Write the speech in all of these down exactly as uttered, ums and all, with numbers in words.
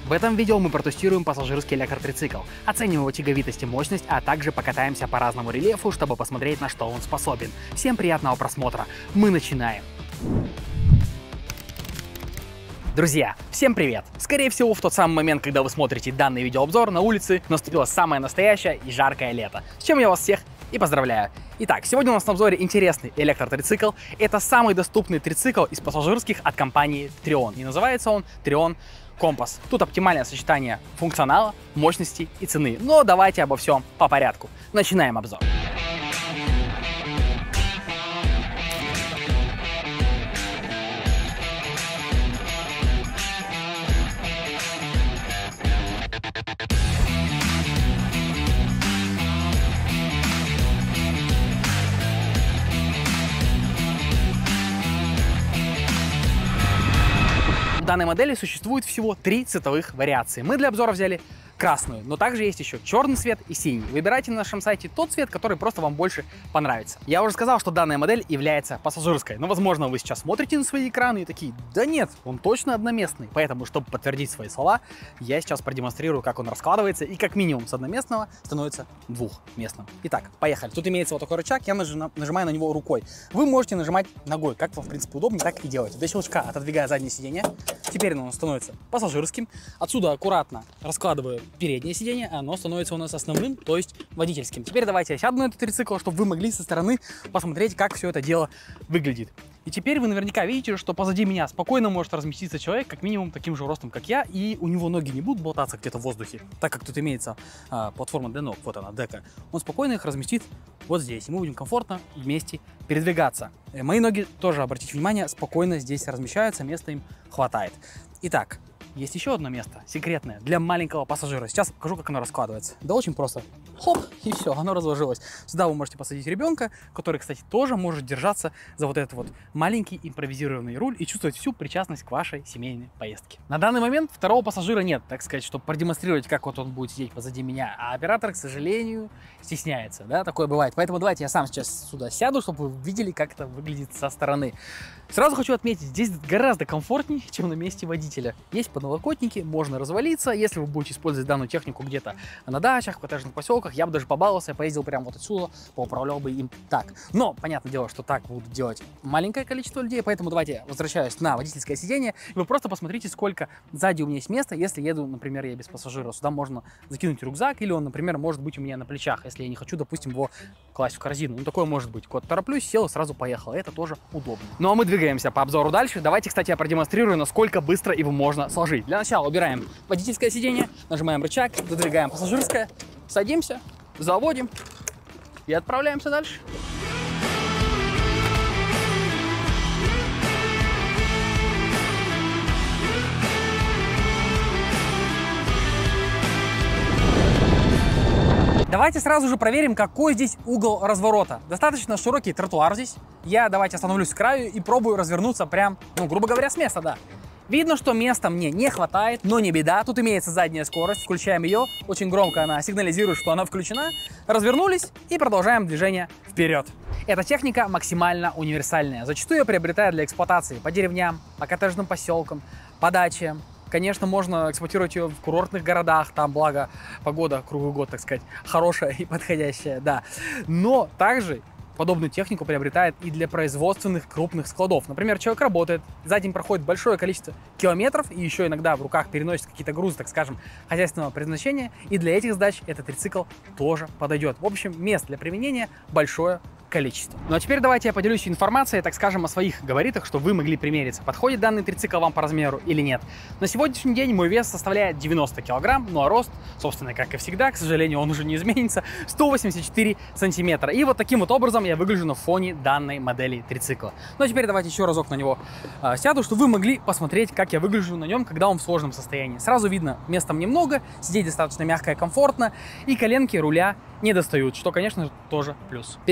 В этом видео мы протестируем пассажирский электротрицикл, оценим его тяговитость и мощность, а также покатаемся по разному рельефу, чтобы посмотреть, на что он способен. Всем приятного просмотра. Мы начинаем. Друзья, всем привет! Скорее всего, в тот самый момент, когда вы смотрите данный видеообзор, на улице наступило самое настоящее и жаркое лето. С чем я вас всех и поздравляю! Итак, сегодня у нас на обзоре интересный электротрицикл. Это самый доступный трицикл из пассажирских от компании Trion. И называется он Trion Compass. Тут оптимальное сочетание функционала, мощности и цены. Но давайте обо всем по порядку. Начинаем обзор. В данной модели существует всего три цветовых вариации. Мы для обзора взяли красную, но также есть еще черный цвет и синий. Выбирайте на нашем сайте тот цвет, который просто вам больше понравится. Я уже сказал, что данная модель является пассажирской, но возможно вы сейчас смотрите на свои экраны и такие: да нет, он точно одноместный. Поэтому, чтобы подтвердить свои слова, я сейчас продемонстрирую, как он раскладывается и как минимум с одноместного становится двухместным. Итак, поехали. Тут имеется вот такой рычаг, я нажимаю на него рукой. Вы можете нажимать ногой, как вам в принципе удобнее, так и делайте. До щелчка отодвигая заднее сиденье. Теперь он становится пассажирским. Отсюда аккуратно раскладываю переднее сиденье, оно становится у нас основным, то есть водительским. Теперь давайте я сяду на этот трицикл, чтобы вы могли со стороны посмотреть, как все это дело выглядит. И теперь вы наверняка видите, что позади меня спокойно может разместиться человек, как минимум таким же ростом, как я, и у него ноги не будут болтаться где-то в воздухе, так как тут имеется а, платформа для ног, вот она, дека. Он спокойно их разместит вот здесь, и мы будем комфортно вместе передвигаться. И мои ноги тоже, обратите внимание, спокойно здесь размещаются, места им хватает. Итак, есть еще одно место, секретное, для маленького пассажира. Сейчас покажу, как оно раскладывается. Да очень просто. Хоп, и все, оно разложилось. Сюда вы можете посадить ребенка, который, кстати, тоже может держаться за вот этот вот маленький импровизированный руль и чувствовать всю причастность к вашей семейной поездке. На данный момент второго пассажира нет, так сказать, чтобы продемонстрировать, как вот он будет сидеть позади меня. А оператор, к сожалению, стесняется, да, такое бывает. Поэтому давайте я сам сейчас сюда сяду, чтобы вы видели, как это выглядит со стороны. Сразу хочу отметить, здесь гораздо комфортнее, чем на месте водителя. Есть подлокотники, можно развалиться. Если вы будете использовать данную технику где-то на дачах, в коттеджных поселках, я бы даже побаловался, поездил прямо вот отсюда, поуправлял бы им так. Но, понятное дело, что так будут делать маленькое количество людей, поэтому давайте я возвращаюсь на водительское сиденье, и вы просто посмотрите, сколько сзади у меня есть места, если еду, например, я без пассажира. Сюда можно закинуть рюкзак, или он, например, может быть у меня на плечах, если я не хочу, допустим, его класть в корзину. Ну, такое может быть. Кот тороплюсь, сел и сразу поехал. Это тоже удобно. Ну, а мы двигаемся по обзору дальше. Давайте, кстати, я продемонстрирую, насколько быстро его можно сложить. Для начала убираем водительское сиденье, нажимаем рычаг, задвигаем пассажирское, садимся, заводим и отправляемся дальше. Давайте сразу же проверим, какой здесь угол разворота. Достаточно широкий тротуар здесь. Я давайте остановлюсь с краю и пробую развернуться прям, ну, грубо говоря, с места, да. Видно, что места мне не хватает, но не беда. Тут имеется задняя скорость, включаем ее. Очень громко она сигнализирует, что она включена. Развернулись и продолжаем движение вперед. Эта техника максимально универсальная. Зачастую я приобретаю для эксплуатации по деревням, по коттеджным поселкам, по дачам. Конечно, можно эксплуатировать ее в курортных городах, там, благо, погода круглый год, так сказать, хорошая и подходящая, да. Но также подобную технику приобретает и для производственных крупных складов. Например, человек работает, за день проходит большое количество километров и еще иногда в руках переносит какие-то грузы, так скажем, хозяйственного предназначения. И для этих задач этот трицикл тоже подойдет. В общем, мест для применения большое количество. Ну а теперь давайте я поделюсь информацией, так скажем, о своих габаритах, чтобы вы могли примериться, подходит данный трицикл вам по размеру или нет. На сегодняшний день мой вес составляет девяносто килограмм, ну а рост, собственно, как и всегда, к сожалению, он уже не изменится, сто восемьдесят четыре сантиметра. И вот таким вот образом я выгляжу на фоне данной модели трицикла. Ну а теперь давайте еще разок на него э, сяду, чтобы вы могли посмотреть, как я выгляжу на нем, когда он в сложном состоянии. Сразу видно, места немного, сидеть достаточно мягко и комфортно, и коленки руля не достают, что, конечно, тоже плюс. Переходим к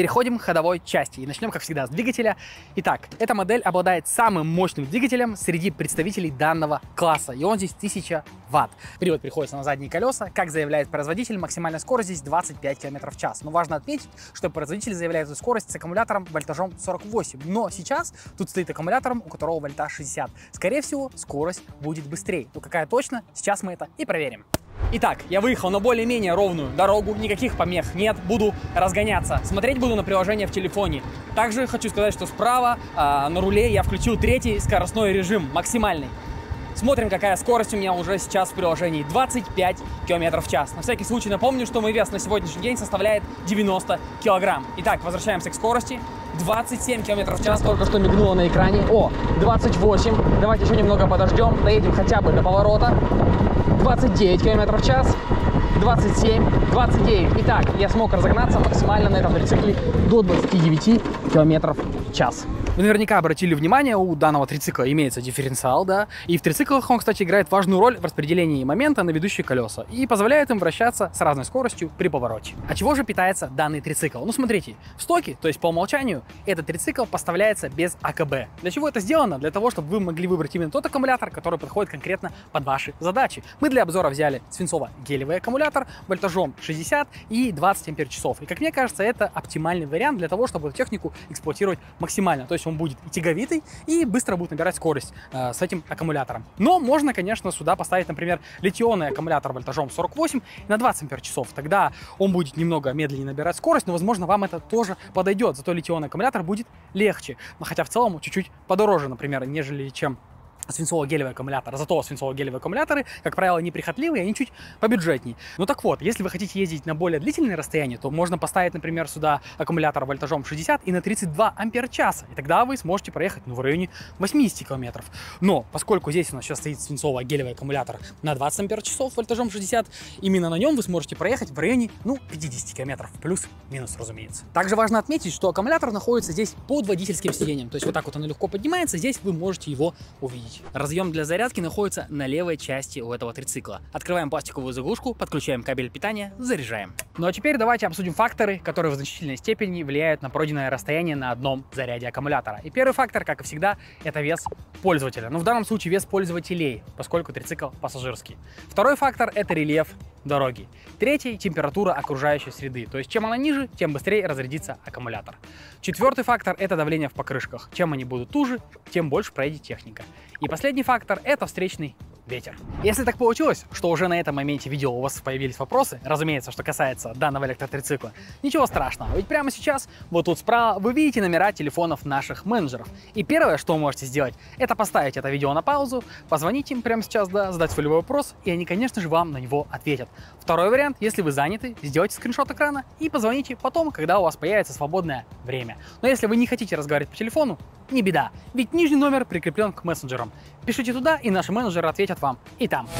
ходовой части. И начнем, как всегда, с двигателя. Итак, эта модель обладает самым мощным двигателем среди представителей данного класса. И он здесь тысяча ватт. Привод приходится на задние колеса. Как заявляет производитель, максимальная скорость здесь двадцать пять километров в час. Но важно отметить, что производитель заявляет эту скорость с аккумулятором вольтажом сорок восемь. Но сейчас тут стоит аккумулятором, у которого вольтаж шестьдесят. Скорее всего, скорость будет быстрее. Но какая точно? Сейчас мы это и проверим. Итак, я выехал на более-менее ровную дорогу, никаких помех нет, буду разгоняться. Смотреть буду на приложение в телефоне. Также хочу сказать, что справа э, на руле я включил третий скоростной режим, максимальный. Смотрим, какая скорость у меня уже сейчас в приложении. двадцать пять километров в час. На всякий случай напомню, что мой вес на сегодняшний день составляет девяносто килограмм. Итак, возвращаемся к скорости. двадцать семь километров в час только что мигнуло на экране. О, двадцать восемь. Давайте еще немного подождем. Доедем хотя бы до поворота. двадцать девять километров в час. двадцать семь, двадцать девять. Итак, я смог разогнаться максимально на этом трицикле до двадцати девяти километров в час. Вы наверняка обратили внимание, у данного трицикла имеется дифференциал, да, и в трициклах он, кстати, играет важную роль в распределении момента на ведущие колеса и позволяет им вращаться с разной скоростью при повороте. От чего же питается данный трицикл? Ну, смотрите, в стоке, то есть по умолчанию, этот трицикл поставляется без а ка бэ. Для чего это сделано? Для того, чтобы вы могли выбрать именно тот аккумулятор, который подходит конкретно под ваши задачи. Мы для обзора взяли свинцово-гелевый аккумулятор вольтажом шестьдесят и двадцать ампер-часов. И, как мне кажется, это оптимальный вариант для того, чтобы эту технику эксплуатировать максимально. То есть он будет и тяговитый, и быстро будет набирать скорость э, с этим аккумулятором. Но можно, конечно, сюда поставить, например, литионный аккумулятор вольтажом сорок восемь на двадцать ампер-часов. Тогда он будет немного медленнее набирать скорость, но, возможно, вам это тоже подойдет. Зато литионный аккумулятор будет легче. Но хотя в целом чуть-чуть подороже, например, нежели чем свинцово-гелевый аккумулятор. Зато свинцово-гелевые аккумуляторы, как правило, неприхотливые, они чуть побюджетнее. Ну так вот, если вы хотите ездить на более длительные расстояния, то можно поставить, например, сюда аккумулятор вольтажом шестьдесят и на тридцать два ампер-часа. И тогда вы сможете проехать, ну, в районе восьмидесяти километров. Но поскольку здесь у нас сейчас стоит свинцово-гелевый аккумулятор на двадцать ампер-часов вольтажом шестьдесят, именно на нем вы сможете проехать в районе, ну, пятидесяти километров. Плюс-минус, разумеется. Также важно отметить, что аккумулятор находится здесь под водительским сиденьем. То есть вот так вот он легко поднимается, здесь вы можете его увидеть. Разъем для зарядки находится на левой части у этого трицикла. Открываем пластиковую заглушку, подключаем кабель питания, заряжаем. Ну а теперь давайте обсудим факторы, которые в значительной степени влияют на пройденное расстояние на одном заряде аккумулятора. И первый фактор, как и всегда, это вес пользователя. Ну в данном случае вес пользователей, поскольку трицикл пассажирский. Второй фактор — это рельеф дороги. Третий — температура окружающей среды. То есть чем она ниже, тем быстрее разрядится аккумулятор. Четвертый фактор — это давление в покрышках. Чем они будут туже, тем больше проедет техника. И последний фактор — это встречный ветер. Если так получилось, что уже на этом моменте видео у вас появились вопросы, разумеется, что касается данного электротрицикла, ничего страшного, ведь прямо сейчас, вот тут справа, вы видите номера телефонов наших менеджеров. И первое, что вы можете сделать, это поставить это видео на паузу, позвонить им прямо сейчас, да, задать свой любой вопрос, и они, конечно же, вам на него ответят. Второй вариант, если вы заняты, сделайте скриншот экрана и позвоните потом, когда у вас появится свободное время. Но если вы не хотите разговаривать по телефону, не беда, ведь нижний номер прикреплен к мессенджерам. Пишите туда, и наши менеджеры ответят вам и там.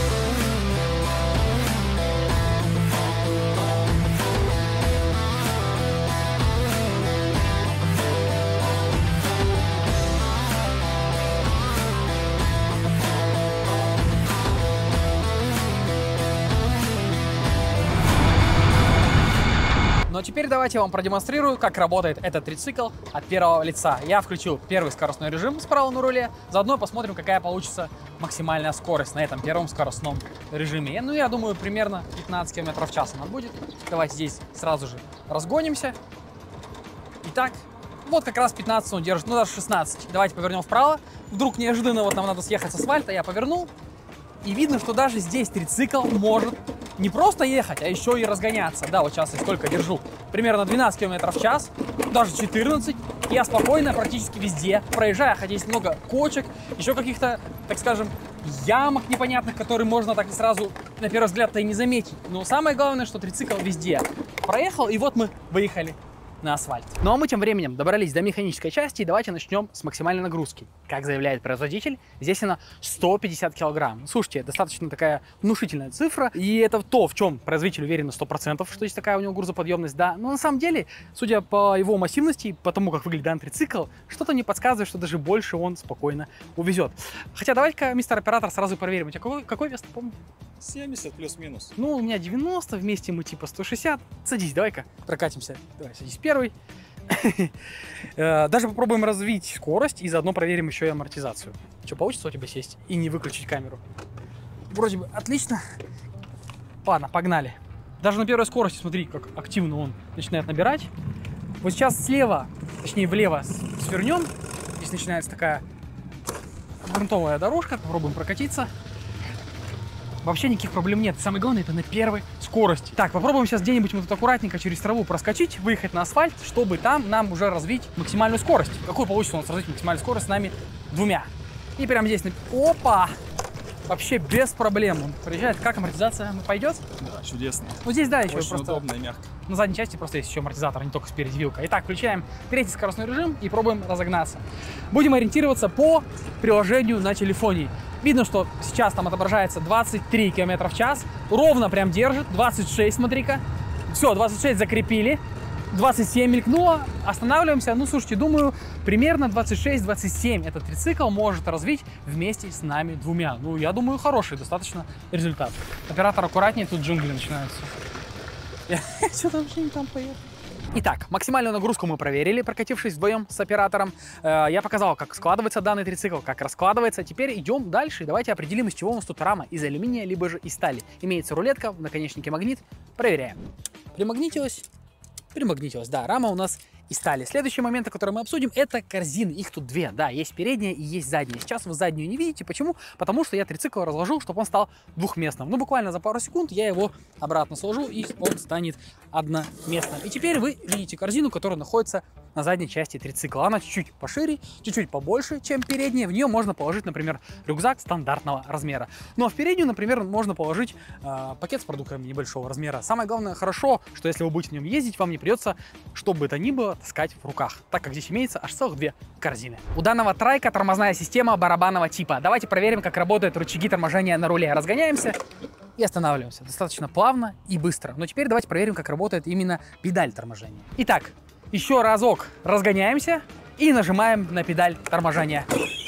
Ну а теперь давайте я вам продемонстрирую, как работает этот трицикл от первого лица. Я включил первый скоростной режим справа на руле, заодно посмотрим, какая получится максимальная скорость на этом первом скоростном режиме. Ну, я думаю, примерно пятнадцать километров в час она будет. Давайте здесь сразу же разгонимся. Итак, вот как раз пятнадцать он держит, ну даже шестнадцать. Давайте повернем вправо. Вдруг неожиданно вот нам надо съехать с асфальта, я повернул. И видно, что даже здесь трицикл может не просто ехать, а еще и разгоняться. Да, вот сейчас я сколько держу? Примерно двенадцать километров в час, даже четырнадцать. Я спокойно практически везде проезжаю, хотя есть много кочек, еще каких-то, так скажем, ямок непонятных, которые можно так сразу на первый взгляд-то и не заметить. Но самое главное, что трицикл везде проехал, и вот мы выехали на асфальт. Ну а мы тем временем добрались до механической части, и давайте начнем с максимальной нагрузки. Как заявляет производитель, здесь она сто пятьдесят килограмм. Слушайте, достаточно такая внушительная цифра, и это то, в чем производитель уверен на сто процентов, что здесь такая у него грузоподъемность, да. Но на самом деле, судя по его массивности, по тому, как выглядит данный трицикл, что-то не подсказывает, что даже больше он спокойно увезет. Хотя давай-ка, мистер оператор, сразу проверим. У тебя какой, какой вес, ты помнишь? семьдесят плюс-минус. Ну, у меня девяносто, вместе мы типа сто шестьдесят. Садись, давай-ка прокатимся. Давай, садись первый. Даже попробуем развить скорость и заодно проверим еще и амортизацию. Что, получится у тебя сесть и не выключить камеру? Вроде бы отлично. Ладно, погнали. Даже на первой скорости, смотри, как активно он начинает набирать. Вот сейчас слева, точнее влево свернем. Здесь начинается такая грунтовая дорожка. Попробуем прокатиться. Вообще никаких проблем нет. Самое главное, это на первой скорости. Так, попробуем сейчас где-нибудь мы тут аккуратненько через траву проскочить, выехать на асфальт, чтобы там нам уже развить максимальную скорость. Какую получится у нас развить максимальную скорость с нами двумя. И прямо здесь, опа! Вообще без проблем. Он приезжает. Как амортизация пойдет? Да, чудесно. Вот здесь, да, еще очень просто удобно и мягко. на задней части просто есть еще амортизатор, а не только спереди вилка. Итак, включаем третий скоростной режим и пробуем разогнаться. Будем ориентироваться по приложению на телефоне. Видно, что сейчас там отображается двадцать три километра в час. Ровно прям держит. двадцать шесть, смотри-ка. Все, двадцать шесть закрепили. двадцать семь мелькнуло. Останавливаемся. Ну, слушайте, думаю, примерно двадцать шесть двадцать семь этот трицикл может развить вместе с нами двумя. Ну, я думаю, хороший достаточно результат. Оператор, аккуратнее, тут джунгли начинаются. Что там, что там поехал? Итак, максимальную нагрузку мы проверили, прокатившись вдвоем с оператором. Я показал, как складывается данный трицикл, как раскладывается. Теперь идем дальше. Давайте определим, из чего у нас тут рама. Из алюминия, либо же из стали. Имеется рулетка, в наконечнике магнит. Проверяем. Примагнитилась. Примагнитилась. Да, рама у нас из стали. Следующий момент, который мы обсудим, это корзины. Их тут две. Да, есть передняя и есть задняя. Сейчас вы заднюю не видите. Почему? Потому что я трицикл разложил, чтобы он стал двухместным. Ну, буквально за пару секунд я его обратно сложу, и он станет одноместным. И теперь вы видите корзину, которая находится на задней части трицикла. Она чуть-чуть пошире, чуть-чуть побольше, чем передняя. В нее можно положить, например, рюкзак стандартного размера. Ну а в переднюю, например, можно положить э, пакет с продуктами небольшого размера. Самое главное, хорошо, что если вы будете в нем ездить, вам не придется, что бы это ни было, таскать в руках, так как здесь имеется аж целых две корзины. У данного трайка тормозная система барабанного типа. Давайте проверим, как работают рычаги торможения на руле. Разгоняемся и останавливаемся. Достаточно плавно и быстро. Но теперь давайте проверим, как работает именно педаль торможения. Итак, еще разок разгоняемся и нажимаем на педаль торможения.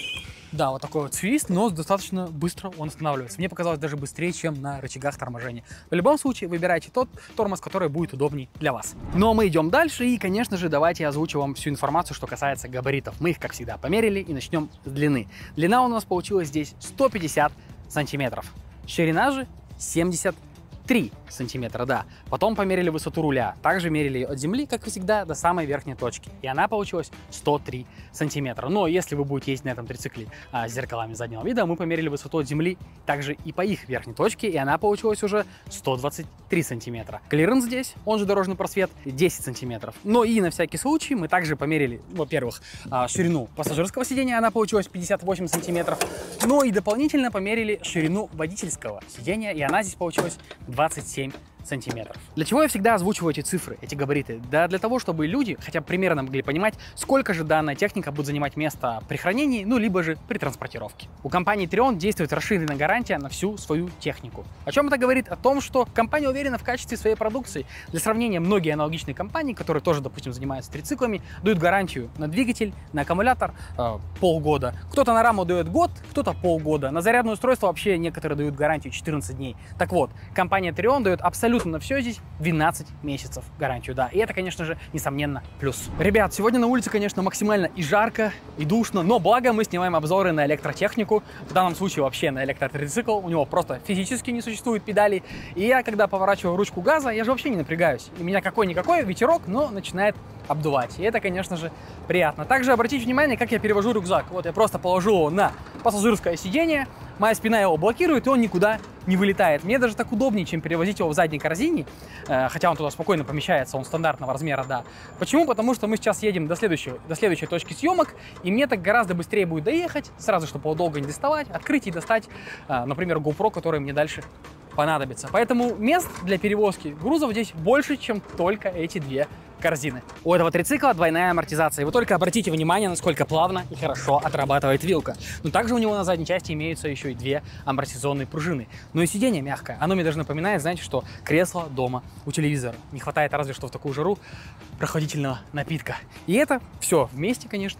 Да, вот такой вот свист, но достаточно быстро он останавливается. Мне показалось даже быстрее, чем на рычагах торможения. В любом случае, выбирайте тот тормоз, который будет удобней для вас. Но мы идем дальше, и, конечно же, давайте я озвучу вам всю информацию, что касается габаритов. Мы их, как всегда, померили, и начнем с длины. Длина у нас получилась здесь сто пятьдесят сантиметров. Ширина же семьдесят три сантиметра, да. Потом померили высоту руля. Также мерили ее от земли, как и всегда, до самой верхней точки. И она получилась сто три сантиметра. Но если вы будете ездить на этом трицикле а, с зеркалами заднего вида, мы померили высоту от земли также и по их верхней точке, и она получилась уже сто двадцать три сантиметра. Клиренс здесь, он же дорожный просвет, десять сантиметров. Но и на всякий случай мы также померили, во-первых, а, ширину пассажирского сидения, она получилась пятьдесят восемь сантиметров. Но и дополнительно померили ширину водительского сидения, и она здесь получилась двадцать семь сантиметров. Для чего я всегда озвучиваю эти цифры, эти габариты? Да для того, чтобы люди хотя бы примерно могли понимать, сколько же данная техника будет занимать место при хранении, ну либо же при транспортировке. У компании Trion действует расширенная гарантия на всю свою технику. О чем это говорит? О том, что компания уверена в качестве своей продукции. Для сравнения, многие аналогичные компании, которые тоже, допустим, занимаются трициклами, дают гарантию на двигатель, на аккумулятор э, полгода. Кто-то на раму дает год, кто-то полгода. На зарядное устройство вообще некоторые дают гарантию четырнадцать дней. Так вот, компания Trion дает абсолютно на все здесь двенадцать месяцев гарантию, да. И это, конечно же, несомненно, плюс. Ребят, сегодня на улице, конечно, максимально и жарко, и душно, но благо мы снимаем обзоры на электротехнику. В данном случае вообще на электротрицикл. У него просто физически не существует педалей. И я, когда поворачиваю ручку газа, я же вообще не напрягаюсь. И меня какой-никакой ветерок, но начинает обдувать. И это, конечно же, приятно. Также обратите внимание, как я перевожу рюкзак. Вот я просто положу его на пассажирское сиденье, моя спина его блокирует, и он никуда не вылетает. Мне даже так удобнее, чем перевозить его в задней корзине, э, хотя он туда спокойно помещается, он стандартного размера, да. Почему? Потому что мы сейчас едем до следующей, до следующей точки съемок, и мне так гораздо быстрее будет доехать, сразу, чтобы его долго не доставать, открыть и достать, э, например, GoPro, который мне дальше понадобится. Поэтому мест для перевозки грузов здесь больше, чем только эти две корзины. У этого трицикла двойная амортизация. И вы только обратите внимание, насколько плавно и хорошо отрабатывает вилка. Но также у него на задней части имеются еще и две амортизационные пружины. Но и сиденье мягкое. Оно мне даже напоминает, знаете, что кресло дома у телевизора. Не хватает разве что в такую жару прохладительного напитка. И это все вместе, конечно же,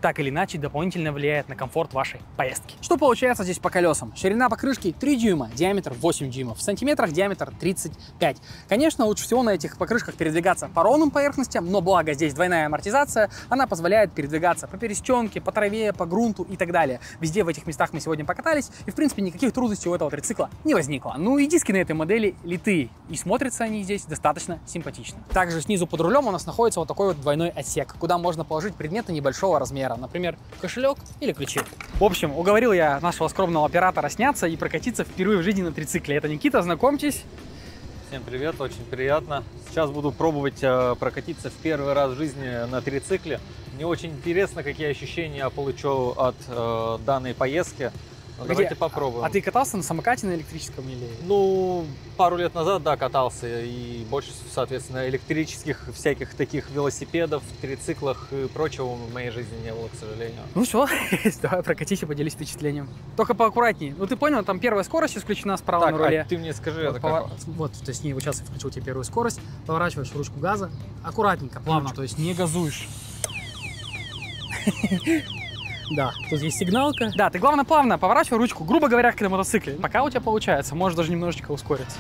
так или иначе дополнительно влияет на комфорт вашей поездки. Что получается здесь по колесам? Ширина покрышки три дюйма, диаметр восемь дюймов, в сантиметрах диаметр тридцать пять. Конечно, лучше всего на этих покрышках передвигаться по ровным поверхностям, но благо здесь двойная амортизация, она позволяет передвигаться по перестенке, по траве, по грунту и так далее. Везде в этих местах мы сегодня покатались, и в принципе никаких трудностей у этого трицикла не возникло. Ну и диски на этой модели литые, и смотрятся они здесь достаточно симпатично. Также снизу под рулем у нас находится вот такой вот двойной отсек, куда можно положить предметы небольшого размера, например, кошелек или ключи. В общем, уговорил я нашего скромного оператора сняться и прокатиться впервые в жизни на трицикле. Это Никита, знакомьтесь. Всем привет, очень приятно. Сейчас буду пробовать э, прокатиться в первый раз в жизни на трицикле. Мне очень интересно, какие ощущения я получу от э, данной поездки. Ну, давайте попробуем. А, а ты катался на самокате на электрическом или? Ну, пару лет назад, да, катался. И больше, соответственно, электрических всяких таких велосипедов, трициклах и прочего в моей жизни не было, к сожалению. Ну все, давай прокатись и поделись впечатлением. Только поаккуратнее. Ну ты понял, там первая скорость исключена справа так, на руле. А ты мне скажи, вот, это повор... как? Вот, то есть не, вот сейчас я включил тебе первую скорость, поворачиваешь ручку газа, аккуратненько, плавно, Ручку. То есть не газуешь. Да, тут есть сигналка. Да, ты главное плавно поворачивай ручку, грубо говоря, как на мотоцикле. Пока у тебя получается, можешь даже немножечко ускориться.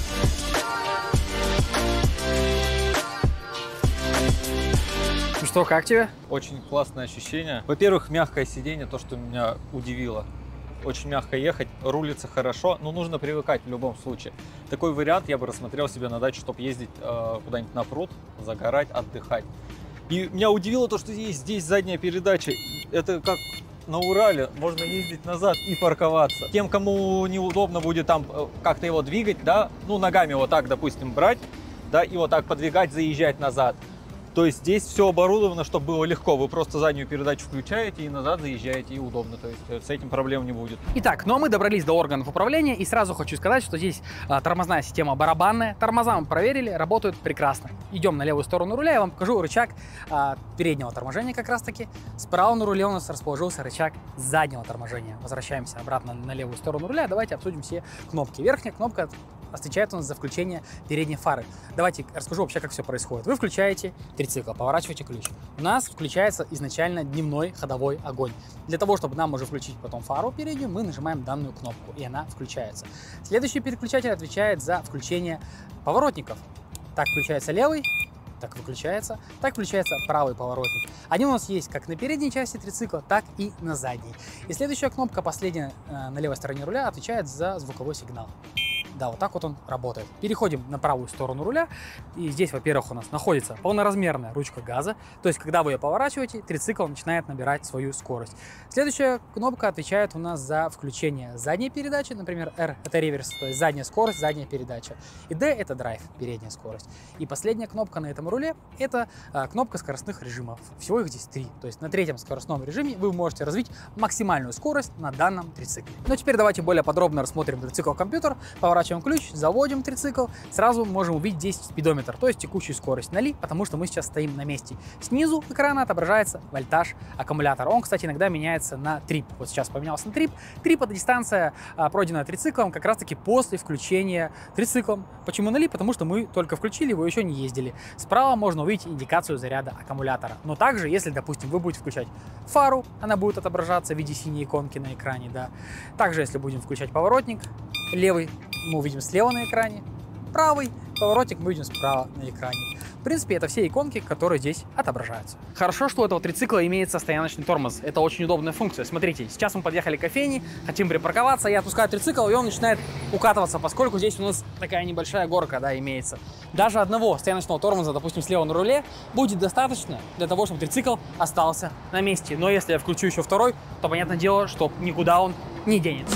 Ну что, как тебе? Очень классное ощущение. Во-первых, мягкое сиденье, то, что меня удивило. Очень мягко ехать, рулится хорошо, но нужно привыкать в любом случае. Такой вариант я бы рассмотрел себе на дачу, чтобы ездить э, куда-нибудь на пруд, загорать, отдыхать. И меня удивило то, что есть здесь задняя передача. Это как на Урале, можно ездить назад и парковаться. Тем, кому неудобно будет там как-то его двигать, да, ну ногами вот так, допустим, брать, да, и вот так подвигать, заезжать назад. То есть здесь все оборудовано, чтобы было легко. Вы просто заднюю передачу включаете и назад заезжаете, и удобно. То есть с этим проблем не будет. Итак, ну а мы добрались до органов управления, и сразу хочу сказать, что здесь а, тормозная система барабанная. Тормоза мы проверили, работают прекрасно. Идем на левую сторону руля, я вам покажу рычаг а, переднего торможения как раз таки. Справа на руле у нас расположился рычаг заднего торможения. Возвращаемся обратно на левую сторону руля. Давайте обсудим все кнопки. Верхняя кнопка отвечает у нас за включение передней фары. Давайте расскажу вообще, как все происходит. Вы включаете трицикл, поворачиваете ключ. У нас включается изначально дневной ходовой огонь. Для того, чтобы нам уже включить потом фару переднюю, мы нажимаем данную кнопку, и она включается. Следующий переключатель отвечает за включение поворотников. Так включается левый, так выключается, так включается правый поворотник. Они у нас есть как на передней части трицикла, так и на задней. И следующая кнопка, последняя э, на левой стороне руля, отвечает за звуковой сигнал. Да, вот так вот он работает. Переходим на правую сторону руля. И здесь, во-первых, у нас находится полноразмерная ручка газа. То есть, когда вы ее поворачиваете, трицикл начинает набирать свою скорость. Следующая кнопка отвечает у нас за включение задней передачи. Например, R — это реверс, то есть задняя скорость, задняя передача. И D — это драйв, передняя скорость. И последняя кнопка на этом руле — это а, кнопка скоростных режимов. Всего их здесь три. То есть, на третьем скоростном режиме вы можете развить максимальную скорость на данном трицикле. Ну, теперь давайте более подробно рассмотрим трицикл-компьютер. Поворачиваем ключ, заводим трицикл, сразу можем увидеть здесь спидометр, то есть текущую скорость на Ли, потому что мы сейчас стоим на месте. Снизу экрана отображается вольтаж аккумулятора. Он, кстати, иногда меняется на трип. Вот сейчас поменялся на трип. Трип — это дистанция, пройденная трициклом как раз-таки после включения трициклом. Почему на Ли? Потому что мы только включили, его еще не ездили. Справа можно увидеть индикацию заряда аккумулятора. Но также, если, допустим, вы будете включать фару, она будет отображаться в виде синей иконки на экране, да. Также, если будем включать поворотник, левый мы увидим слева на экране, правый поворотник мы увидим справа на экране. В принципе, это все иконки, которые здесь отображаются. Хорошо, что у этого трицикла имеется стояночный тормоз. Это очень удобная функция. Смотрите, сейчас мы подъехали к кофейне, хотим припарковаться, я отпускаю трицикл, и он начинает укатываться, поскольку здесь у нас такая небольшая горка, да, имеется. Даже одного стояночного тормоза, допустим, слева на руле, будет достаточно для того, чтобы трицикл остался на месте. Но если я включу еще второй, то, понятное дело, что никуда он не денется.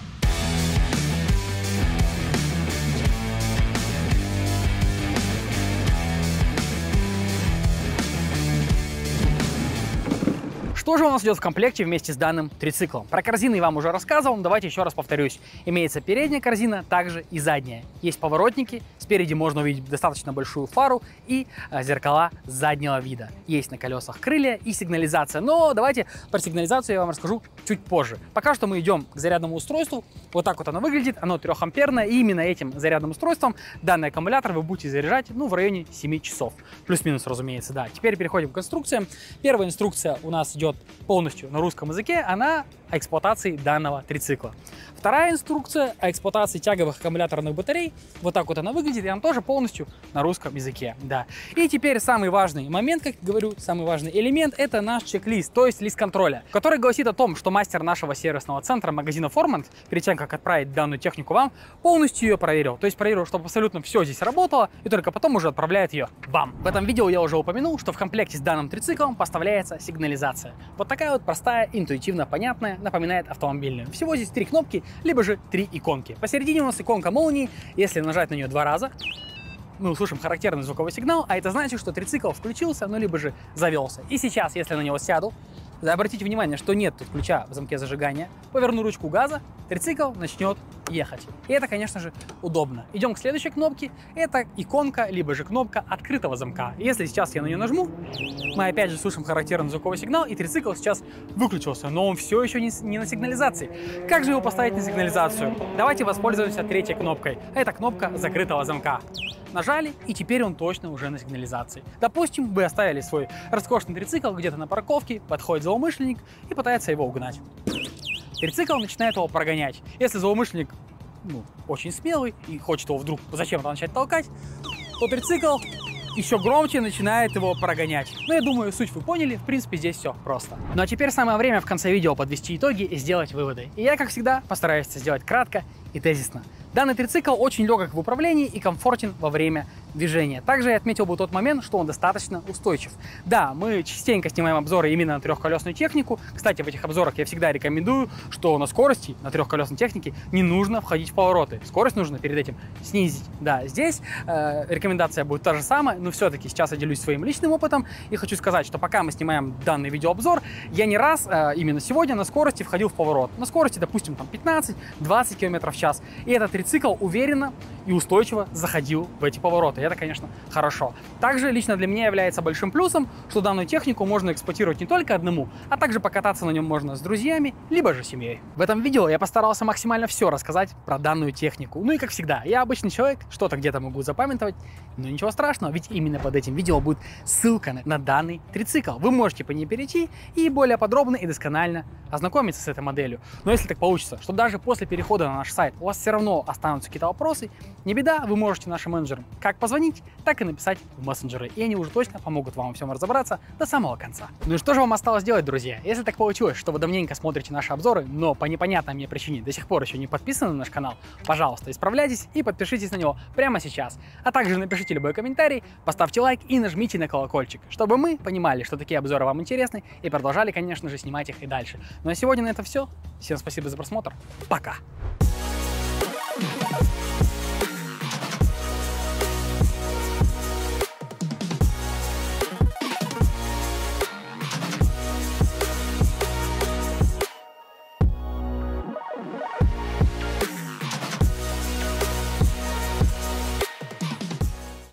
Что же у нас идет в комплекте вместе с данным трициклом? Про корзины я вам уже рассказывал, но давайте еще раз повторюсь. Имеется передняя корзина, также и задняя. Есть поворотники, спереди можно увидеть достаточно большую фару и а, зеркала заднего вида. Есть на колесах крылья и сигнализация, но давайте про сигнализацию я вам расскажу чуть позже. Пока что мы идем к зарядному устройству. Вот так вот оно выглядит, оно трехамперное, и именно этим зарядным устройством данный аккумулятор вы будете заряжать, ну, в районе семи часов. Плюс-минус, разумеется, да. Теперь переходим к инструкциям. Первая инструкция у нас идет вот полностью на русском языке, она о эксплуатации данного трицикла. Вторая инструкция о эксплуатации тяговых аккумуляторных батарей. Вот так вот она выглядит, и она тоже полностью на русском языке. Да. И теперь самый важный момент, как говорю, самый важный элемент — это наш чек-лист, то есть лист контроля, который гласит о том, что мастер нашего сервисного центра магазина Formant, перед тем, как отправить данную технику вам, полностью ее проверил. То есть проверил, чтобы абсолютно все здесь работало, и только потом уже отправляет ее вам. В этом видео я уже упомянул, что в комплекте с данным трициклом поставляется сигнализация. Вот такая вот простая, интуитивно понятная, напоминает автомобильную. Всего здесь три кнопки, либо же три иконки. Посередине у нас иконка молнии. Если нажать на нее два раза, мы услышим характерный звуковой сигнал, а это значит, что трицикл включился, ну либо же завелся. И сейчас, если на него сяду, обратите внимание, что нет тут ключа в замке зажигания, поверну ручку газа, трицикл начнет ехать. И это, конечно же, удобно. Идем к следующей кнопке. Это иконка, либо же кнопка открытого замка. Если сейчас я на нее нажму, мы опять же слышим характерный звуковой сигнал, и трицикл сейчас выключился, но он все еще не, не на сигнализации. Как же его поставить на сигнализацию? Давайте воспользуемся третьей кнопкой. Это кнопка закрытого замка. Нажали, и теперь он точно уже на сигнализации. Допустим, вы оставили свой роскошный трицикл где-то на парковке, подходит злоумышленник и пытается его угнать. Трицикл начинает его прогонять. Если злоумышленник ну, очень смелый и хочет его вдруг зачем-то начать толкать, то трицикл еще громче начинает его прогонять. Но я думаю, суть вы поняли, в принципе, здесь все просто. Ну а теперь самое время в конце видео подвести итоги и сделать выводы. И я, как всегда, постараюсь это сделать кратко и тезисно. Данный трицикл очень легок в управлении и комфортен во время движения. Также я отметил бы тот момент, что он достаточно устойчив. Да, мы частенько снимаем обзоры именно на трехколесную технику. Кстати, в этих обзорах я всегда рекомендую, что на скорости на трехколесной технике не нужно входить в повороты. Скорость нужно перед этим снизить. Да, здесь э, рекомендация будет та же самая, но все-таки сейчас я делюсь своим личным опытом и хочу сказать, что пока мы снимаем данный видеообзор, я не раз э, именно сегодня на скорости входил в поворот. На скорости, допустим, там пятнадцать-двадцать километров в час. И этот трицикл уверенно и устойчиво заходил в эти повороты. Это, конечно, хорошо. Также лично для меня является большим плюсом, что данную технику можно эксплуатировать не только одному, а также покататься на нем можно с друзьями, либо же семьей. В этом видео я постарался максимально все рассказать про данную технику. Ну и как всегда, я обычный человек, что-то где-то могу запамятовать, но ничего страшного, ведь именно под этим видео будет ссылка на, на данный трицикл. Вы можете по ней перейти и более подробно и досконально ознакомиться с этой моделью. Но если так получится, что даже после перехода на наш сайт у вас все равно останутся какие-то вопросы, не беда, вы можете нашим менеджерам как позвонить, так и написать в мессенджеры, и они уже точно помогут вам во всем разобраться до самого конца. Ну и что же вам осталось делать, друзья? Если так получилось, что вы давненько смотрите наши обзоры, но по непонятной мне причине до сих пор еще не подписаны на наш канал, пожалуйста, исправляйтесь и подпишитесь на него прямо сейчас. А также напишите любой комментарий, поставьте лайк и нажмите на колокольчик, чтобы мы понимали, что такие обзоры вам интересны, и продолжали, конечно же, снимать их и дальше. Ну а сегодня на это все. Всем спасибо за просмотр. Пока!